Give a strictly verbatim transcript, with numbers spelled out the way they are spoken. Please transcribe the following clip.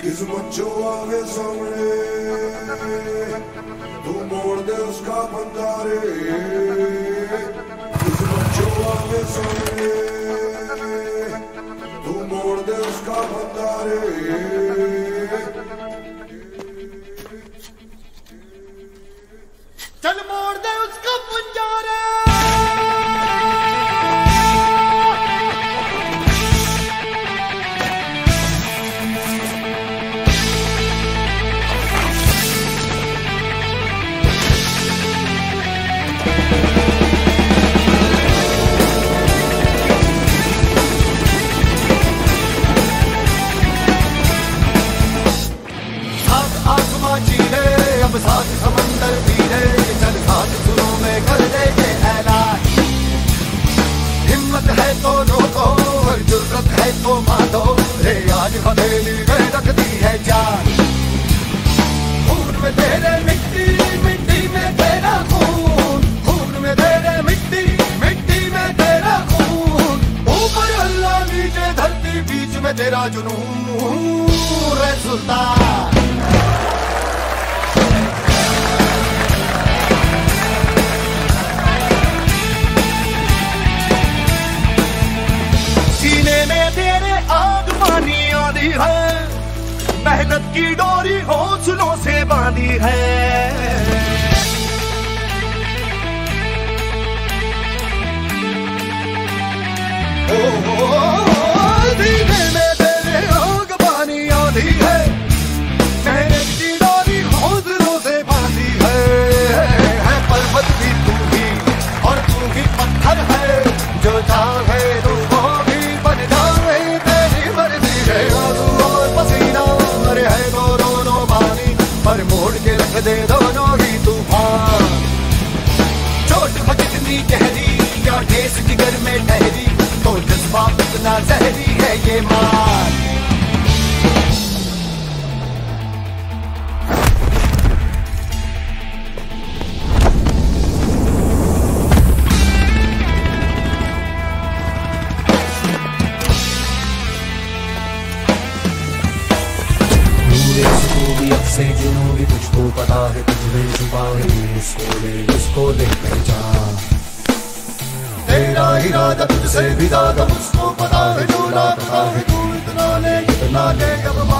किस्मत जो आवे सामने तू मोड़ दे उसका बंधारे। किस्मत जो आवे सामने तू मोड़ दे उसका बंधारे। चल मोड़ दे उसका बंधारे। अब साथ समंदर पीरे चल साथ सुरों में कर दे ये ऐलान। हिम्मत है तो रोको और जुर्रत है तो मारो रे आज हथेली में रख दी है जान। खून में तेरे मिट्टी मिट्टी में तेरा खून। खून में तेरे मिट्टी मिट्टी में तेरा खून। ऊपर अल्लाह नीचे धरती बीच में तेरा जुनून रे सुल्तान। है मेहनत की डोरी हौसलों से बांधी है। ओ, ओ, ओ सीने में तेरे आग पानी आधी है। मेहनत की डोरी हौसलों से बांधी है। है पर्वत भी तू ही और तू ही पत्थर है। जो चाहे तू वो भी बन जाए तेरी मर्जी है। है तो दोनों पानी पर मोड़ के रख दे दोनों ही तूफान। चोट हो कितनी गहरी या ठेस जिगर में ठहरी तो जज्बा इतना जहरी है ये मार। से जुनूबी तुझको पता है तुझमें छुपा है इसको ले इसको ले पहचान। तेरा इरादा तुझसे भी ज्यादा मुझको पता है। जो ना पता है तू इतना ले इतना ले अब